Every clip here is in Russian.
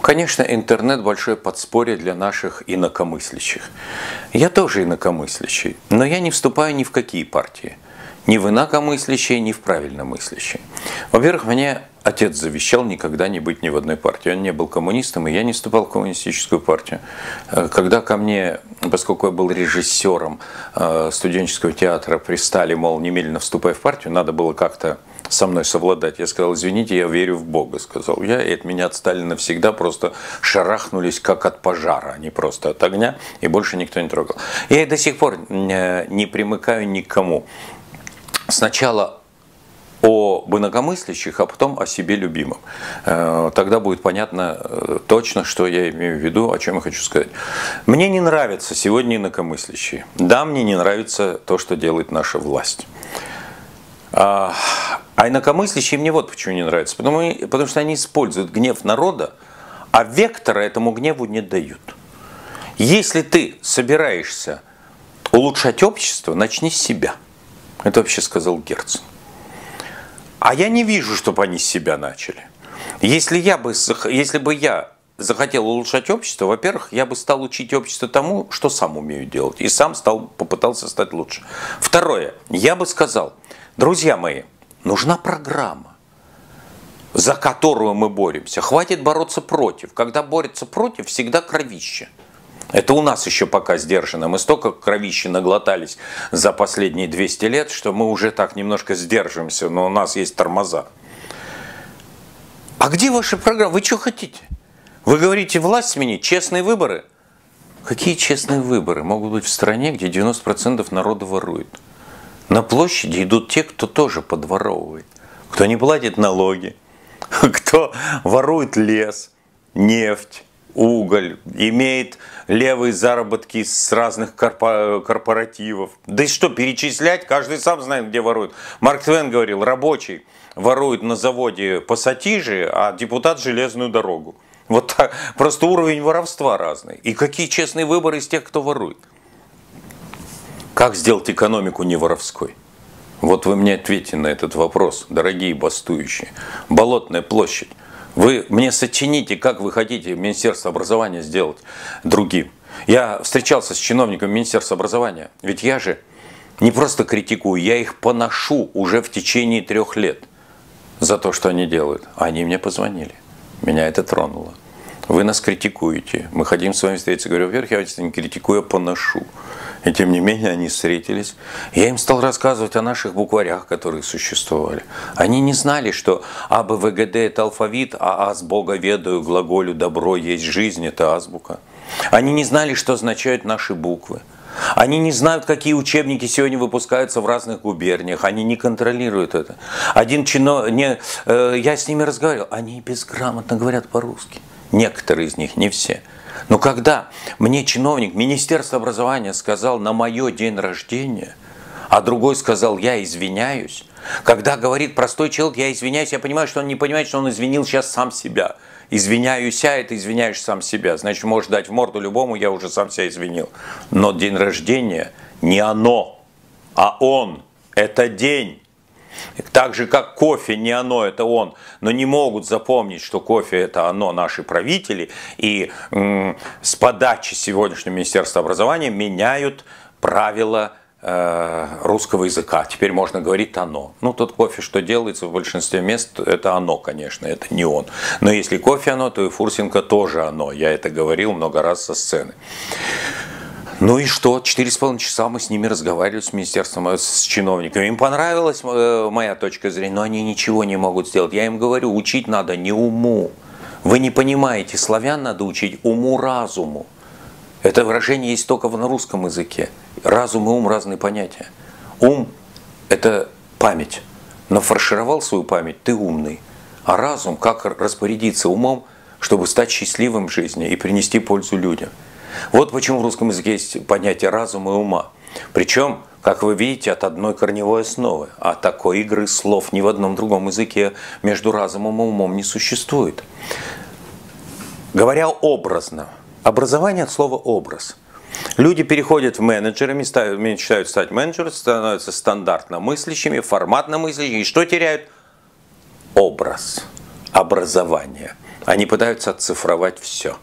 Конечно, интернет – большое подспорье для наших инакомыслящих. Я тоже инакомыслящий, но я не вступаю ни в какие партии. Ни в инакомыслящие, ни в правильномыслящие. Во-первых, мне отец завещал никогда не быть ни в одной партии. Он не был коммунистом, и я не вступал в коммунистическую партию. Когда ко мне, поскольку я был режиссером студенческого театра, пристали, мол, немедленно вступай в партию, надо было как-то со мной совладать. Я сказал: извините, я верю в Бога, сказал я, и от меня отстали навсегда, просто шарахнулись как от пожара, а не просто от огня, и больше никто не трогал. Я и до сих пор не примыкаю ни к кому. Сначала об инакомыслящих, а потом о себе любимом. Тогда будет понятно точно, что я имею в виду, о чем я хочу сказать. Мне не нравятся сегодня инакомыслящие. Да, мне не нравится то, что делает наша власть. А инакомыслящие мне вот почему не нравятся. Потому что они используют гнев народа, а вектора этому гневу не дают. Если ты собираешься улучшать общество, начни с себя. Это вообще сказал Герцен. А я не вижу, чтобы они с себя начали. Если бы я захотел улучшать общество, во-первых, я бы стал учить общество тому, что сам умею делать. И сам попытался стать лучше. Второе. Я бы сказал: друзья мои, нужна программа, за которую мы боремся. Хватит бороться против. Когда борются против, всегда кровище. Это у нас еще пока сдержано. Мы столько кровищи наглотались за последние 200 лет, что мы уже так немножко сдерживаемся, но у нас есть тормоза. А где ваша программа? Вы что хотите? Вы говорите, власть сменить, честные выборы? Какие честные выборы могут быть в стране, где 90% народа ворует? На площади идут те, кто тоже подворовывает. Кто не платит налоги, кто ворует лес, нефть, уголь, имеет левые заработки с разных корпоративов. Да и что, перечислять? Каждый сам знает, где ворует. Марк Твен говорил: рабочий ворует на заводе пассатижи, а депутат железную дорогу. Вот так. Просто уровень воровства разный. И какие честные выборы из тех, кто ворует? Как сделать экономику не воровской? Вот вы мне ответьте на этот вопрос, дорогие бастующие. Болотная площадь. Вы мне сочините, как вы хотите Министерство образования сделать другим. Я встречался с чиновниками Министерства образования, ведь я же не просто критикую, я их поношу уже в течение 3 лет за то, что они делают. Они мне позвонили, меня это тронуло. Вы нас критикуете, мы хотим с вами встретиться. Говорю: во-первых, я вас не критикую, а поношу. И тем не менее они встретились. Я им стал рассказывать о наших букварях, которые существовали. Они не знали, что А, Б, В, Г, Д – это алфавит, а аз Бога ведаю, глаголю добро есть жизнь – это азбука. Они не знали, что означают наши буквы. Они не знают, какие учебники сегодня выпускаются в разных губерниях. Они не контролируют это. Я с ними разговаривал, они безграмотно говорят по-русски. Некоторые из них, не все. Но когда мне чиновник Министерства образования сказал на мое день рождения, а другой сказал: я извиняюсь, когда говорит простой человек: я извиняюсь, я понимаю, что он не понимает, что он извинил сейчас сам себя. Извиняюсь, это извиняешь сам себя. Значит, можешь дать в морду любому, я уже сам себя извинил. Но день рождения не оно, а он. Это день. Так же, как кофе не оно, это он. Но не могут запомнить, что кофе это оно, наши правители. И с подачи сегодняшнего Министерства образования меняют правила русского языка. Теперь можно говорить оно. Ну, тот кофе, что делается в большинстве мест, это оно, конечно, это не он. Но если кофе оно, то и Фурсенко тоже оно. Я это говорил много раз со сцены. Ну и что? 4,5 часа мы с ними разговаривали, с министерством, с чиновниками. Им понравилась моя точка зрения, но они ничего не могут сделать. Я им говорю: учить надо не уму. Вы не понимаете, славян надо учить уму-разуму. Это выражение есть только на русском языке. Разум и ум – разные понятия. Ум – это память. Нафаршировал свою память – ты умный. А разум – как распорядиться умом, чтобы стать счастливым в жизни и принести пользу людям. Вот почему в русском языке есть понятие разума и ума. Причем, как вы видите, от одной корневой основы. А такой игры слов ни в одном другом языке между разумом и умом не существует. Говоря образно, образование от слова «образ». Люди переходят в менеджеры, мечтают стать менеджерами, становятся стандартно мыслящими, форматно мыслящими. И что теряют? Образ, образование. Они пытаются оцифровать все.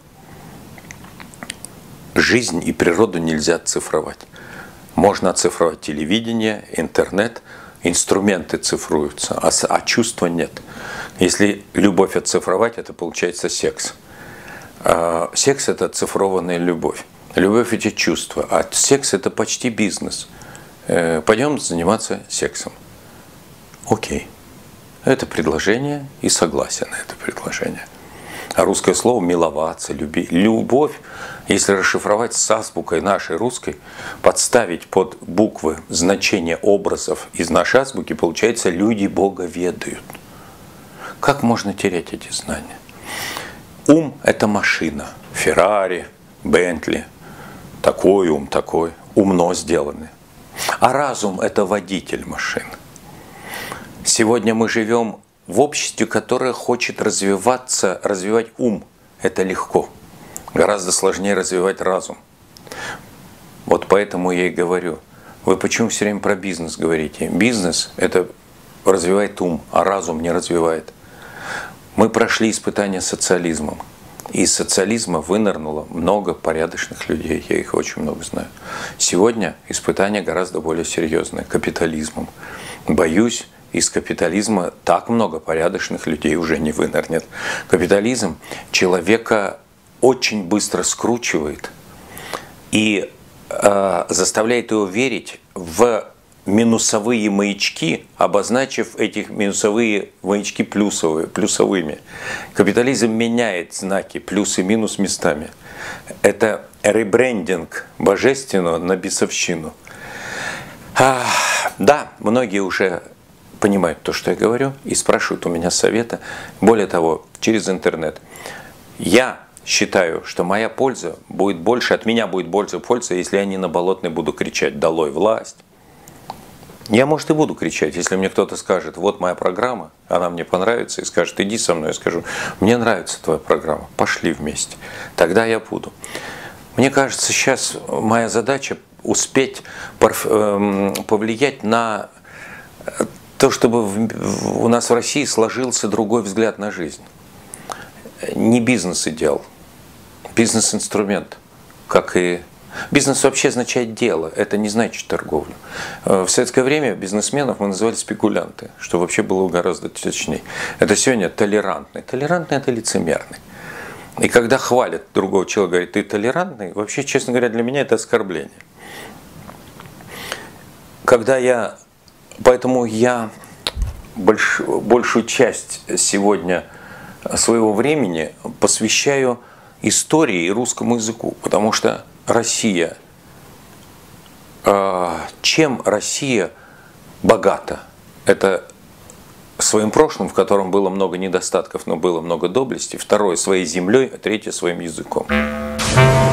Жизнь и природу нельзя оцифровать. Можно оцифровать телевидение, интернет, инструменты цифруются, а чувства нет. Если любовь оцифровать, это получается секс. Секс – это оцифрованная любовь. Любовь – это чувства, а секс – это почти бизнес. Пойдем заниматься сексом. Окей. Это предложение и согласен на это предложение. А русское слово «миловаться», «любовь», если расшифровать с азбукой нашей русской, подставить под буквы значение образов из нашей азбуки, получается «люди Бога ведают». Как можно терять эти знания? Ум – это машина. Феррари, Бентли. Такой ум, такой. Умно сделанный. А разум – это водитель машины. Сегодня мы живем в обществе, которое хочет развиваться, развивать ум. Это легко. Гораздо сложнее развивать разум. Вот поэтому я и говорю. Вы почему все время про бизнес говорите? Бизнес – это развивает ум, а разум не развивает. Мы прошли испытания социализмом. Из социализма вынырнуло много порядочных людей. Я их очень много знаю. Сегодня испытания гораздо более серьезные. Капитализмом. Боюсь, из капитализма так много порядочных людей уже не вынырнет. Капитализм человека очень быстро скручивает и заставляет его верить в минусовые маячки, обозначив этих минусовые маячки плюсовыми. Капитализм меняет знаки плюс и минус местами. Это ребрендинг божественного на бесовщину. Да, многие уже понимают то, что я говорю, и спрашивают у меня совета. Более того, через интернет. Я считаю, что моя польза будет больше, от меня будет больше пользы, если я не на Болотной буду кричать «Долой власть!». Я, может, и буду кричать, если мне кто-то скажет, вот моя программа, она мне понравится, и скажет, иди со мной, я скажу, мне нравится твоя программа, пошли вместе, тогда я буду. Мне кажется, сейчас моя задача успеть повлиять на то, чтобы у нас в России сложился другой взгляд на жизнь. Не бизнес-идеал, бизнес-инструмент, как и... Бизнес вообще означает дело, это не значит торговлю. В советское время бизнесменов мы называли спекулянты, что вообще было гораздо точнее. Это сегодня толерантный. Толерантный – это лицемерный. И когда хвалят другого человека, говорит, ты толерантный, вообще, честно говоря, для меня это оскорбление. Поэтому я большую часть сегодня своего времени посвящаю истории и русскому языку, потому что Россия, чем Россия богата? Это своим прошлым, в котором было много недостатков, но было много доблести. Второе – своей землей, а третье – своим языком.